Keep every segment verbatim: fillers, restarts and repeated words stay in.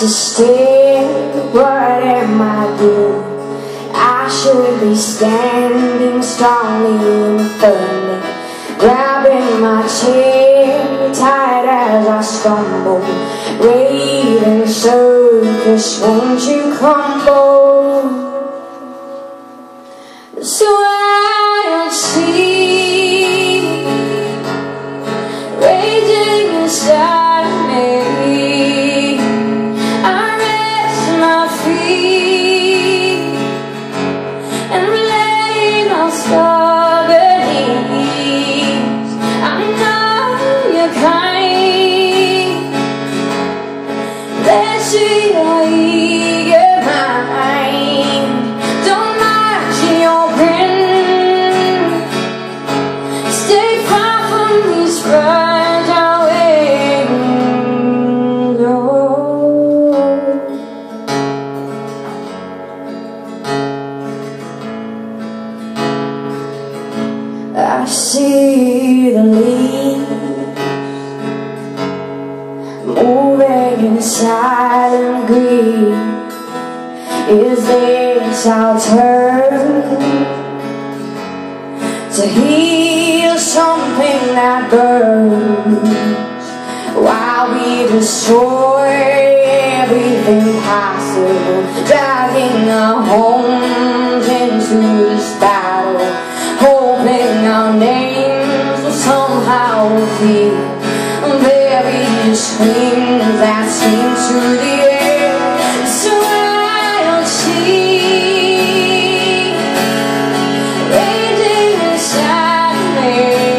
to stare. What am I doing? I should be standing strongly in the thunder, grabbing my chair tight as I stumble. Raven circus, won't you crumble? So I'll see raging inside me. I rest my feet and lay my stubborn knees. I know you're kind. Let's see your eager mind. Don't march in your grin. Stay far from these fragile wings. Oh, I see the leaves moving in silent grief. Is this our turn to heal something that burns, while we destroy everything possible, dragging our homes into this battle, hoping our names will somehow appear, bury screams that sing through the air. So I'll see raging inside me.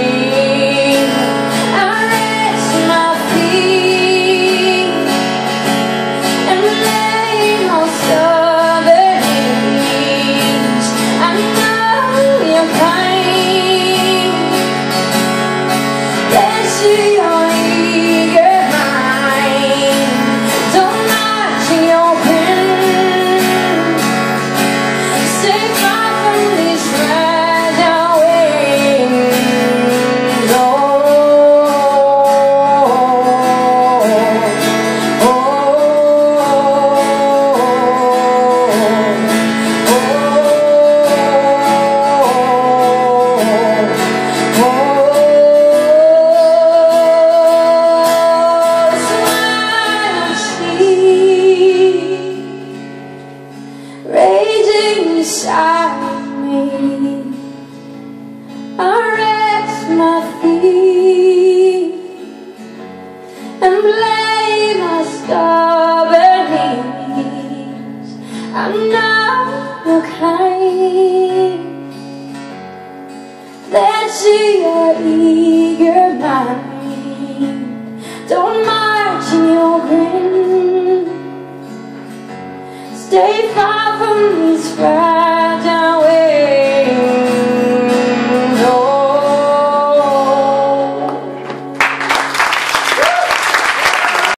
I rest my feet and lay my stubborn knees. I know you're kind. Let's see your eager mind. Don't march in your grin. Stay far from these fragile wings. Oh, oh, oh, raging inside me. I rest my feet and blame my stubborn knees. I'm not your kind. Let's see your eager mind. Don't march in your grin. Stay far from these fragile